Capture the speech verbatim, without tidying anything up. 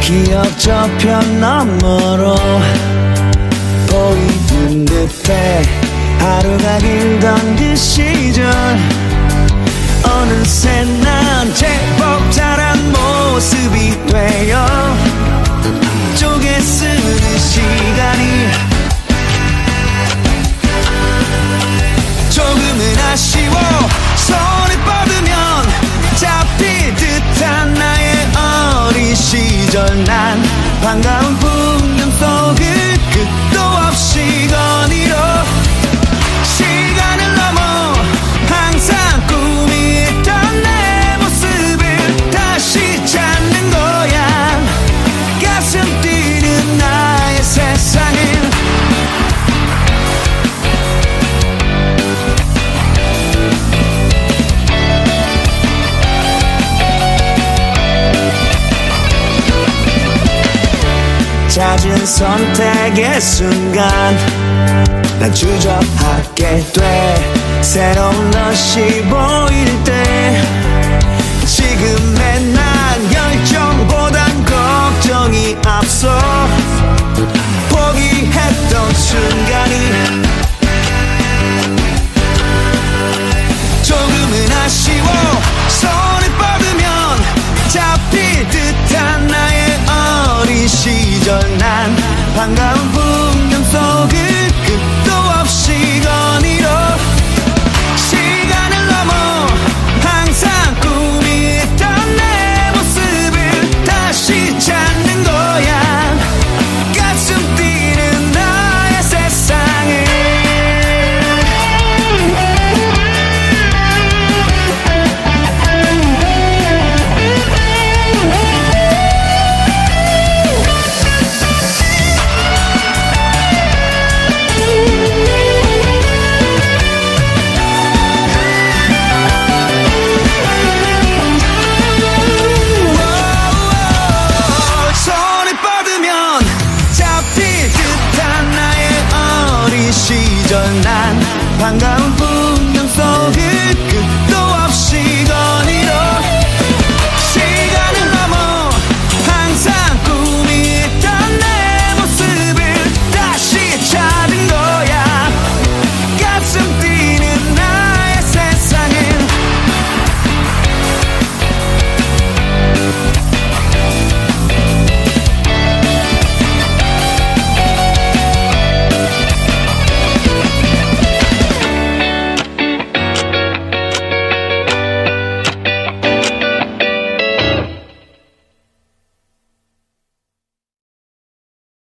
기억 저편 너머로 보이는 듯해 하루가 길던 그 시절 어느새 난 제법 자란 모습이 되어 쪼개 쓰는 시간이 조금은 아쉬워. 손을 뻗으면 잡힐 듯한 나의 어린 시절 난 반가운 풍경 속을 끝도 없이 거닐어 시간을 넘어 항상 꿈이 있던 내 모습을 다시 찾는 거야. 가슴 뛰는 나의 세상은 잦은 선택의 순간 난 주저하게 돼. 새로운 것이 보일